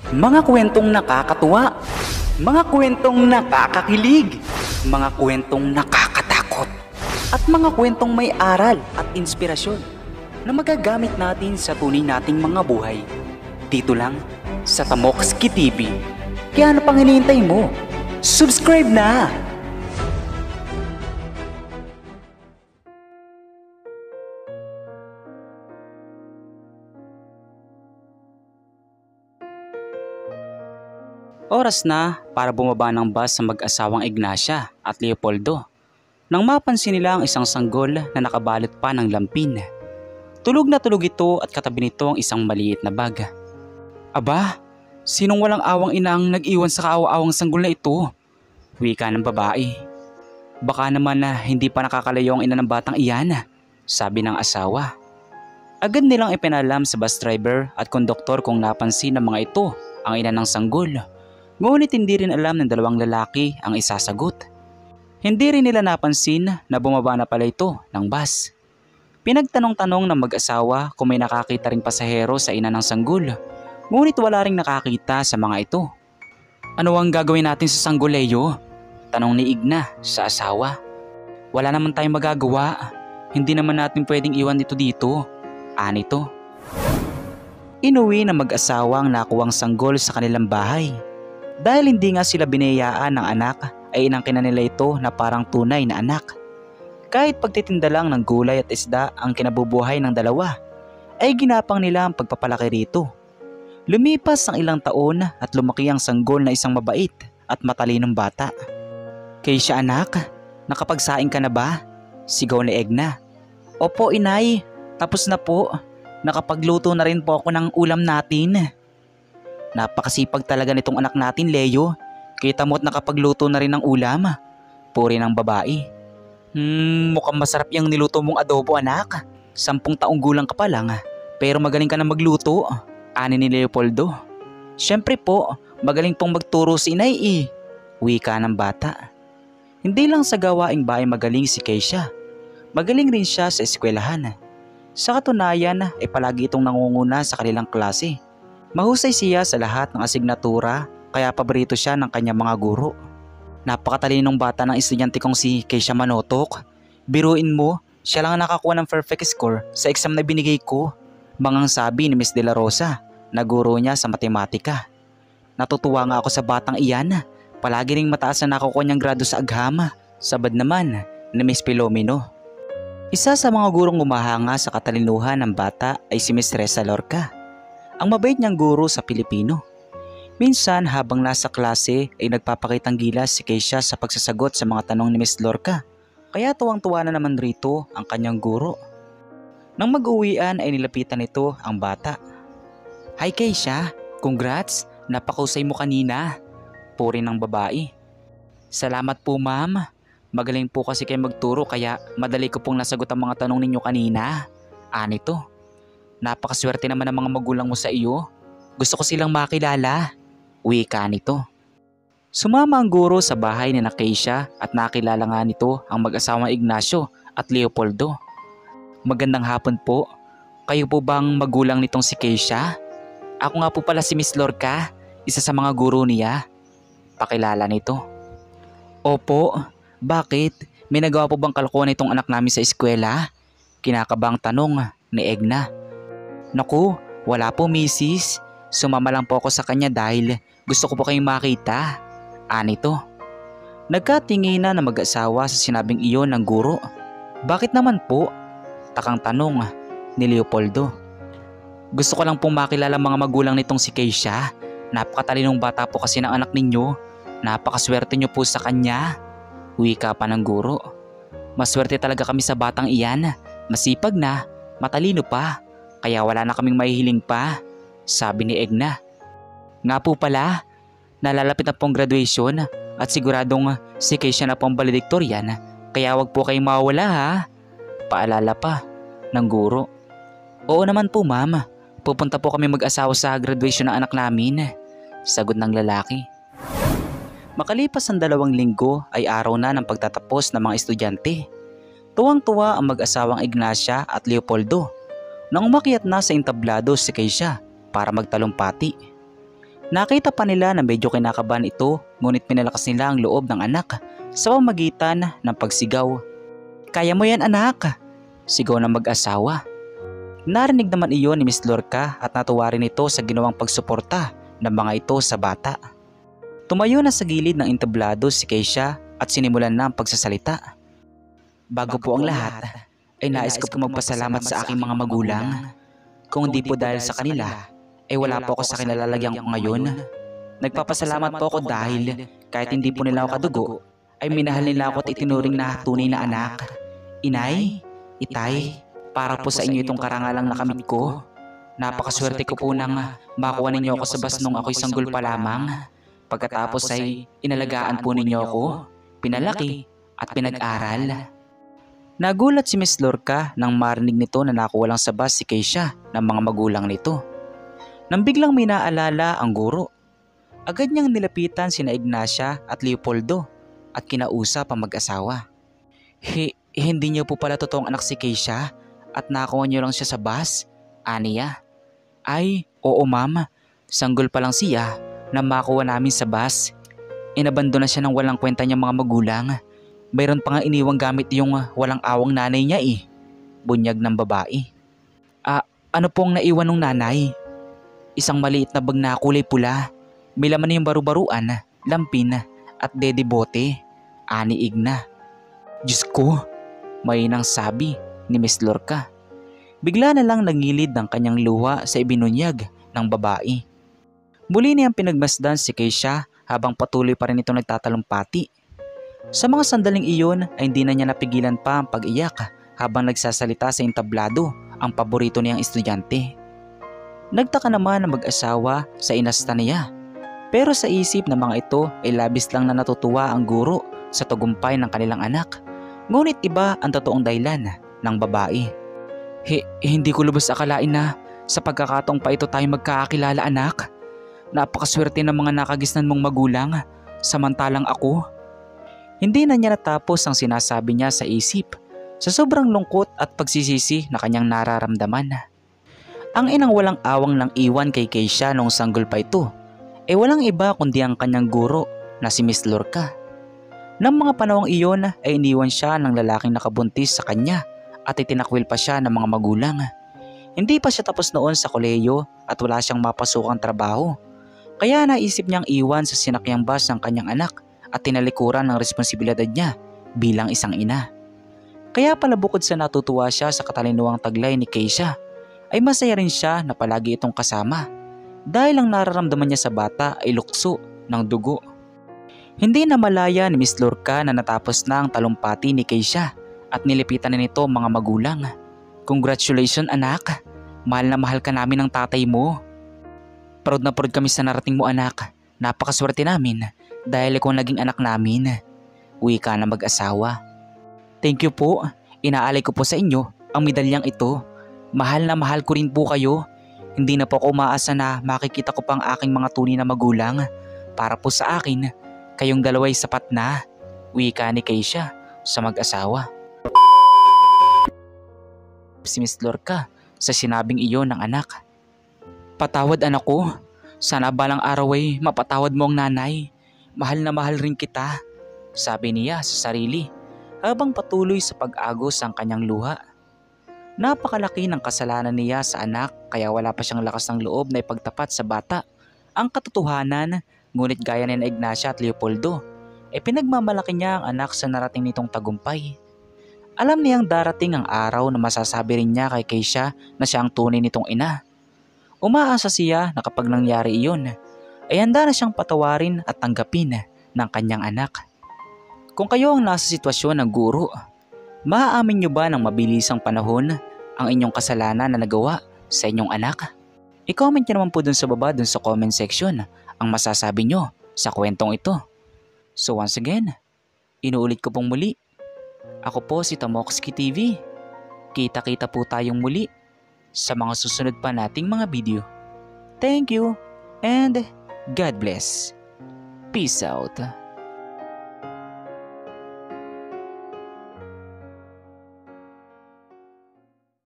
Mga kwentong nakakatuwa, mga kwentong nakakakilig, mga kwentong nakakatakot, at mga kwentong may aral at inspirasyon na magagamit natin sa tunay nating mga buhay. Dito lang sa Tamokski TV. Kaya ano pang hinihintay mo? Subscribe na! Oras na para bumaba ng bus sa mag-asawang Ignacia at Leopoldo nang mapansin nila ang isang sanggol na nakabalot pa ng lampin. Tulog na tulog ito at katabi nito ang isang maliit na bag. Aba, sinong walang awang inang nag-iwan sa kaawa-awang sanggol na ito? Wika ng babae. Baka naman na hindi pa nakakalayo ang ina ng batang iyan, sabi ng asawa. Agad nilang ipinalam sa bus driver at konduktor kung napansin ng mga ito ang ina ng sanggol. Ngunit hindi rin alam ng dalawang lalaki ang isasagot. Hindi rin nila napansin na bumaba na pala ito ng bus. Pinagtanong-tanong ng mag-asawa kung may nakakita ring pasahero sa ina ng sanggol. Ngunit wala ring nakakita sa mga ito. Ano ang gagawin natin sa sanggol, Leo? Tanong ni Igna sa asawa. Wala naman tayong magagawa. Hindi naman natin pwedeng iwan dito. Anito. Inuwi ng mag-asawa ang nakuwang sanggol sa kanilang bahay. Dahil hindi nga sila binayaan ng anak, ay inangkin nila ito na parang tunay na anak. Kahit pagtitinda lang ng gulay at isda ang kinabubuhay ng dalawa, ay ginapang nila ang pagpapalaki rito. Lumipas ang ilang taon at lumaki ang sanggol na isang mabait at matalinong bata. Keisha anak, nakapagsaing ka na ba? Sigaw ni Egna. Opo inay, tapos na po. Nakapagluto na rin po ako ng ulam natin. Napakasipag talaga nitong anak natin, Leo. Kita mo't nakapagluto na rin ng ulam. Puri ng babae. Mukhang masarap yung niluto mong adobo, anak. 10 taong gulang ka pa lang, pero magaling ka na magluto. Ani ni Leopoldo. Siyempre po, magaling pong magturo si inay eh. Wika ng bata. Hindi lang sa gawaing bahay magaling si Keisha. Magaling rin siya sa eskwelahan. Sa katunayan ay palagi itong nangunguna sa kanilang klase. Mahusay siya sa lahat ng asignatura kaya paborito siya ng kanyang mga guro. Napakatalinong bata ng estudyante kong si Keisha Manotok. Biruin mo, siya lang ang nakakuha ng perfect score sa exam na binigay ko. Mangang sabi ni Miss De La Rosa na guro niya sa matematika. Natutuwa nga ako sa batang iyan. Palagi ring mataas na nakukuha niyang grado sa agham. Sabad naman ni Miss Pilomino. Isa sa mga gurong umahanga sa katalinuhan ng bata ay si Miss Reza Lorca. Ang mabait niyang guro sa Pilipino. Minsan habang nasa klase ay nagpapakitang gilas si Keisha sa pagsasagot sa mga tanong ni Miss Lorca. Kaya tuwang-tuwa na naman rito ang kanyang guro. Nang mag-uwian ay nilapitan nito ang bata. Hi Keisha, congrats, napakausay mo kanina. Puri ng babae. Salamat po ma'am. Magaling po kasi kayo magturo kaya madali ko pong nasagot ang mga tanong ninyo kanina. Anito. Napakaswerte naman ang mga magulang mo sa iyo. Gusto ko silang makilala. Wika nito. Sumama ang guro sa bahay ni Keisha at nakilala nga nito ang mag-asawang Ignacio at Leopoldo. Magandang hapon po. Kayo po bang magulang nitong si Keisha? Ako nga po pala si Miss Lorca, isa sa mga guro niya. Pakilala nito. Opo, bakit? May nagawa po bang kalokohan itong anak namin sa eskwela? Kinakabang tanong ni Egna. Naku, wala po misis. Sumama lang po ako sa kanya dahil gusto ko po kayong makita. Anito. Nagkatinginan na mag-asawa sa sinabing iyon ng guro. Bakit naman po? Takang tanong ni Leopoldo. Gusto ko lang pong makilala mga magulang nitong si Keisha. Napakatalinong bata po kasi ng anak ninyo. Napakaswerte niyo po sa kanya. Wika pa ng guro. Maswerte talaga kami sa batang iyan. Masipag na, matalino pa. Kaya wala na kaming mahihiling pa, sabi ni Egna. Nga po pala, nalalapit na pong graduation at siguradong si Keisha na pong valedictorian, kaya wag po kayong mawawala ha. Paalala pa ng guro. Oo naman po ma'am, pupunta po kami mag-asawa sa graduation ng anak namin, sagot ng lalaki. Makalipas ang 2 linggo ay araw na ng pagtatapos ng mga estudyante. Tuwang-tuwa ang mag-asawang Ignacia at Leopoldo nang umakyat na sa entablado si Keisha para magtalumpati. Nakita pa nila na medyo kinakabahan ito, ngunit pinalakas nila ang loob ng anak sa pamamagitan ng pagsigaw. "Kaya mo yan, anak!" sigaw ng mag-asawa. Narinig naman iyon ni Miss Lorca at natuwa rin ito sa ginawang pagsuporta ng mga ito sa bata. Tumayo na sa gilid ng entablado si Keisha at sinimulan na ang pagsasalita. "Bago po ang lahat, ay nais ko po magpasalamat sa aking mga magulang. Kung hindi po dahil sa kanila, ay wala po ako sa kinalalagyan ko ngayon. Nagpapasalamat po ako dahil kahit hindi po nila ako kadugo, ay minahal nila ako at itinuring na tunay na anak. Inay, itay, para po sa inyo itong karangalang nakamit ko. Napakaswerte ko po nang makuha ninyo ako sa bus nung ako'y sanggol pa lamang. Pagkatapos ay inalagaan po ninyo ako, pinalaki at pinag-aral." Nagulat si Miss Lorca nang marinig nito na nakuha lang sa bus si Keisha ng mga magulang nito. Nang biglang may naalala ang guro, agad niyang nilapitan sina Ignacia at Leopoldo at kinausap ang mag-asawa. Hindi niyo po pala totoong anak si Keisha at nakuha niyo lang siya sa bus?" aniya. "Ay, oo ma'am, sanggol pa lang siya na makuha namin sa bus. Inabando na siya ng walang kwenta niyang mga magulang. Mayroon pa nga iniwang gamit yung walang awang nanay niya eh," bunyag ng babae. Ano pong naiwan ng nanay?" "Isang maliit na bag na kulay pula. May laman na yung baru-baruan, lampin at dedibote," ani Igna. "Diyos ko," mainang sabi ni Miss Lorca. Bigla na lang nangilid ng kanyang luha sa ibinunyag ng babae. Muli niyang pinagmasdan si Keisha habang patuloy pa rin ito nagtatalumpati. Sa mga sandaling iyon ay hindi na niya napigilan pa ang pag-iyak habang nagsasalita sa entablado ang paborito niyang estudyante. Nagtaka naman ang mag-asawa sa inasta niya, pero sa isip ng mga ito ay labis lang na natutuwa ang guro sa tagumpay ng kanilang anak. Ngunit iba ang totoong dahilan ng babae. Hindi ko lubos akalain na sa pagkakataong pa ito tayo magkakakilala, anak. Napakaswerte ng mga nakagisnan mong magulang, samantalang ako." Hindi na niya natapos ang sinasabi niya sa isip sa sobrang lungkot at pagsisisi na kanyang nararamdaman. Ang inang walang awang nang iwan kay Keisha nung sanggol pa ito ay walang iba kundi ang kanyang guro na si Miss Lorca. Nang mga panahong iyon ay iniwan siya ng lalaking nakabuntis sa kanya at itinakwil pa siya ng mga magulang. Hindi pa siya tapos noon sa kolehiyo at wala siyang mapasukang trabaho. Kaya naisip niyang iwan sa sinakyang bus ng kanyang anak at tinalikuran ng responsibilidad niya bilang isang ina. Kaya pala bukod sa natutuwa siya sa katalinuwang taglay ni Keisha, ay masaya rin siya na palagi itong kasama dahil ang nararamdaman niya sa bata ay lukso ng dugo. Hindi na malaya ni Miss Lorca na natapos na ang talumpati ni Keisha at nilipitan na nito mga magulang. "Congratulations anak, mahal na mahal ka namin ng tatay mo. Proud na proud kami sa narating mo anak, napakaswerte namin dahil ikaw naging anak namin," wika na mag-asawa. "Thank you po, inaalay ko po sa inyo ang medalyang ito. Mahal na mahal ko rin po kayo. Hindi na po ako umaasa na makikita ko pang aking mga tunay na magulang. Para po sa akin, kayong dalawa'y sapat na," wika ni Keisha sa mag-asawa. Si Miss Lorca sa sinabing iyon ng anak. "Patawad anak ko, sana balang araw ay mapatawad mo ang nanay. Mahal na mahal rin kita," sabi niya sa sarili habang patuloy sa pag-agos ang kanyang luha. Napakalaki ng kasalanan niya sa anak kaya wala pa siyang lakas ng loob na ipagtapat sa bata ang katotohanan, ngunit gaya ni Ignacia at Leopoldo, pinagmamalaki niya ang anak sa narating nitong tagumpay. Alam niyang darating ang araw na masasabi rin niya kay Keisha na siya ang tunay nitong ina. Umaasa siya na kapag nangyari iyon, ay handa na siyang patawarin at tanggapin ng kanyang anak. Kung kayo ang nasa sitwasyon ng guro, maaamin niyo ba ng mabilisang panahon ang inyong kasalanan na nagawa sa inyong anak? I-comment niyo naman po dun sa baba dun sa comment section ang masasabi niyo sa kwentong ito. So once again, inuulit ko pong muli, ako po si Tomoxky TV. Kita-kita po tayong muli sa mga susunod pa nating mga video. Thank you and God bless. Peace out.